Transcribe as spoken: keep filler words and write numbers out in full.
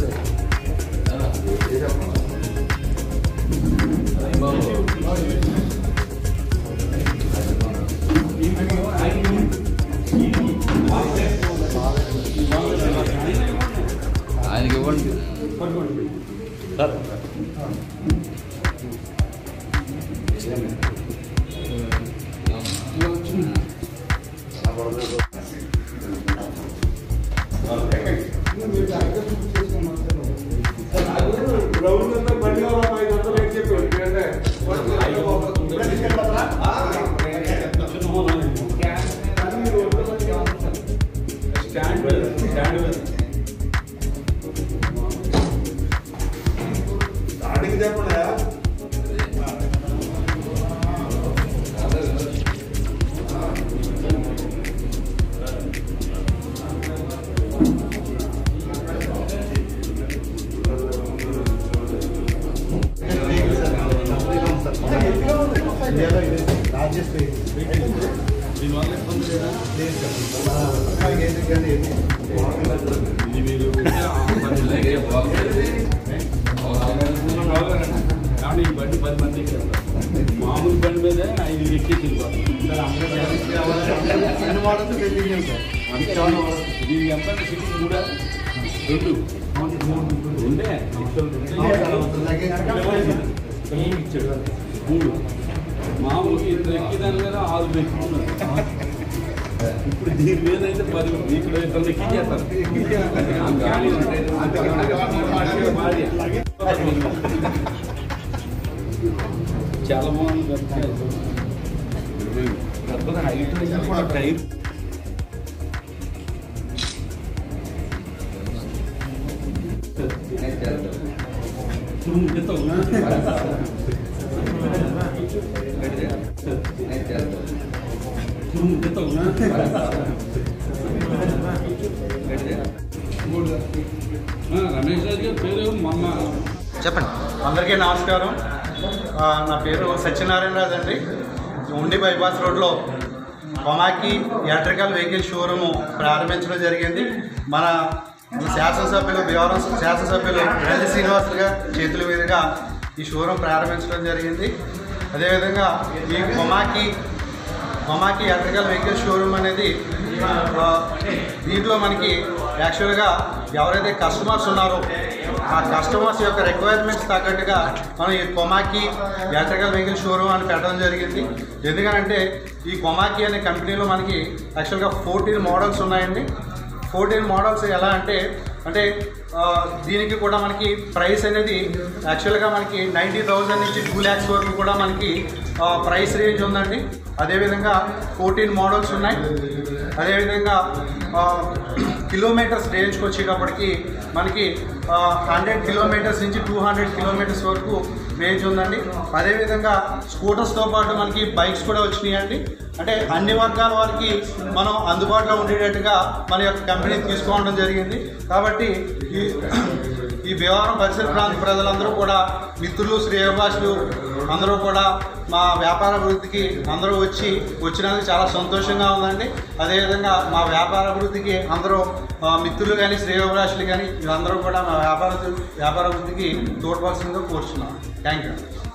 ఆయనకి ఇవ్వండి సార్. బండి పది మందికి మామూలు బండి మీద ఐదు ఎక్కేసి దీనికి ఎంత సిటీ కూడా రెండు రెండే ఇచ్చాడు మూడు మామూలుగా ఇద్దరు ఎక్కేదాని మీద ఆరు ఎక్కుతున్నారు. ఇప్పుడు దీని మీద అయితే పది ఇక్కడ ఇద్దరు ఎక్కిచ్చేస్తారు. చాలా బాగుంది. హైట్ టైర్ రమేష్ రాజు గారి పేరు మొన్న చెప్పండి. అందరికీ నమస్కారం. నా పేరు సత్యనారాయణ రాజు అండి. ఉండి బైపాస్ రోడ్లో కొమాకి ఎలక్ట్రికల్ వెహికల్ షోరూము ప్రారంభించడం జరిగింది. మన శాసనసభ్యులు భీమవరం శాసనసభ్యులు ఎల్ శ్రీనివాసులు గారి చేతుల మీదుగా ఈ షోరూమ్ ప్రారంభించడం జరిగింది. అదేవిధంగా ఈ Komaki Komaki electrical vehicle showroom అనేది దీంట్లో మనకి యాక్చువల్గా ఎవరైతే కస్టమర్స్ ఉన్నారో ఆ కస్టమర్స్ యొక్క రిక్వైర్మెంట్స్ తగ్గట్టుగా మనం ఈ కొమాకి ఎలక్ట్రికల్ వెహికల్ షోరూమ్ అని పెట్టడం జరిగింది. ఎందుకంటే ఈ కొమాకి అనే కంపెనీలో మనకి యాక్చువల్గా ఫోర్టీన్ మోడల్స్ ఉన్నాయండి. ఫోర్టీన్ మోడల్స్ ఎలా అంటే అంటే దీనికి కూడా మనకి ప్రైస్ అనేది యాక్చువల్గా మనకి నైంటీ థౌజండ్ నుంచి టూ ల్యాక్స్ వరకు కూడా మనకి ప్రైస్ రేంజ్ ఉందండి. అదేవిధంగా ఫోర్టీన్ మోడల్స్ ఉన్నాయి. అదేవిధంగా కిలోమీటర్స్ రేంజ్కి వచ్చేటప్పటికి మనకి హండ్రెడ్ కిలోమీటర్స్ నుంచి టూ హండ్రెడ్ కిలోమీటర్స్ వరకు రేంజ్ ఉందండి. అదేవిధంగా స్కూటర్స్తో పాటు మనకి బైక్స్ కూడా వచ్చినాయండి. అంటే అన్ని వర్గాల వారికి మనం అందుబాటులో ఉండేటట్టుగా మన యొక్క కంపెనీ తీసుకోవడం జరిగింది. కాబట్టి ఈ ఈ భీమవరం పరిసర ప్రాంత ప్రజలందరూ కూడా మిత్రులు శ్రేయోభిలాషులు అందరూ కూడా మా వ్యాపార అభివృద్ధికి అందరూ వచ్చి వచ్చినందుకు చాలా సంతోషంగా ఉందండి. అదేవిధంగా మా వ్యాపార అభివృద్ధికి అందరూ మిత్రులు కానీ శ్రేయోభిలాషులు కానీ వీళ్ళందరూ కూడా మా వ్యాపార వ్యాపార అభివృద్ధికి తోడ్పడాల్సిందిగా కోరుతున్నాం. Thank you.